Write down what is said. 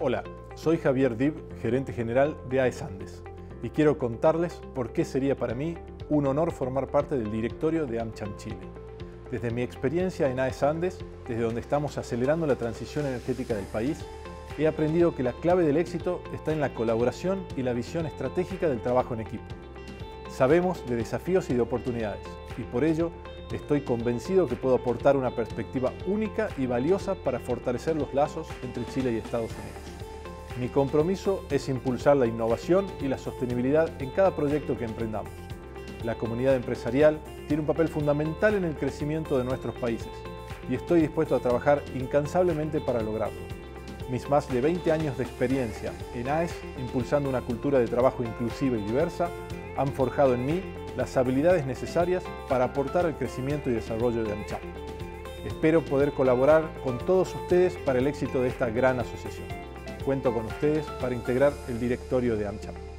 Hola, soy Javier Dib, gerente general de AES Andes, y quiero contarles por qué sería para mí un honor formar parte del directorio de AmCham Chile. Desde mi experiencia en AES Andes, desde donde estamos acelerando la transición energética del país, he aprendido que la clave del éxito está en la colaboración y la visión estratégica del trabajo en equipo. Sabemos de desafíos y de oportunidades, y por ello estoy convencido que puedo aportar una perspectiva única y valiosa para fortalecer los lazos entre Chile y Estados Unidos. Mi compromiso es impulsar la innovación y la sostenibilidad en cada proyecto que emprendamos. La comunidad empresarial tiene un papel fundamental en el crecimiento de nuestros países y estoy dispuesto a trabajar incansablemente para lograrlo. Mis más de 20 años de experiencia en AES, impulsando una cultura de trabajo inclusiva y diversa, han forjado en mí las habilidades necesarias para aportar al crecimiento y desarrollo de AmCham. Espero poder colaborar con todos ustedes para el éxito de esta gran asociación. Cuento con ustedes para integrar el directorio de AmCham.